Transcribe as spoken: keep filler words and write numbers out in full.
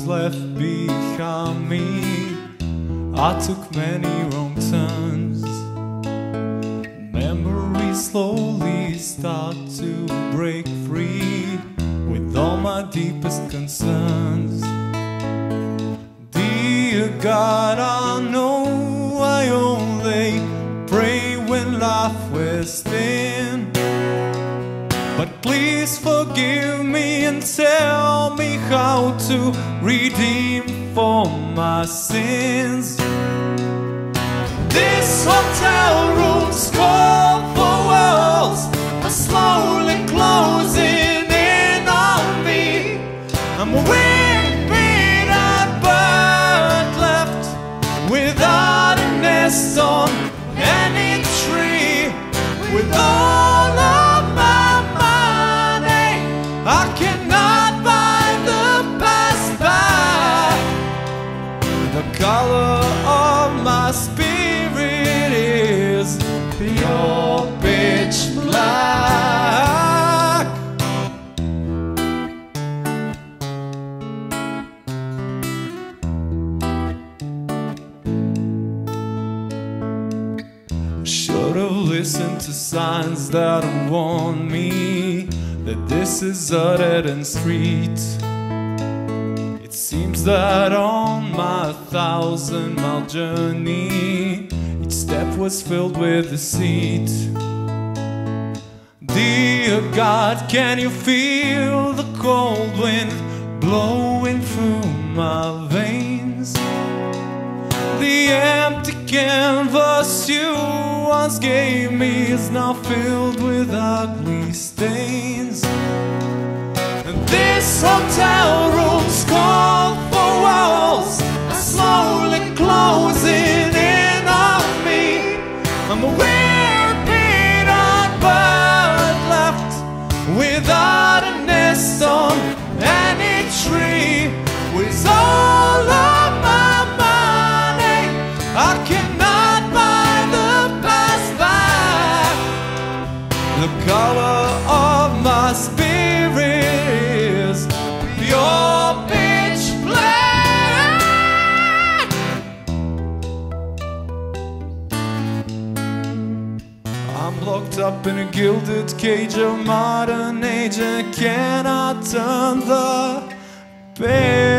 was left behind me. I took many wrong turns. Memories slowly start to break free with all my deepest concerns. Dear God, I know I only pray when life was thin, but please forgive me and tell me how to redeem for my sins. This hotel room's cold for walls are slowly closing in on me. I'm a weak-beat bird left without a nest on any tree. With all of my money, I cannot buy the past back. The color of my spirit is pure pitch black. Should have listened to signs that warn me that this is a dead-end street. It seems that on my thousand-mile journey, each step was filled with deceit. Dear God, can you feel the cold wind blowing through my veins? The empty canvas you once gave me is now filled with ugly stains. This hotel room's cold for walls are slowly closing in on me. I'm a weird-beat bird left without a nest on any tree. With all of my money, I cannot buy the past back. The color of my spirit is pure pitch black. I'm locked up in a gilded cage of modern age and cannot turn the page.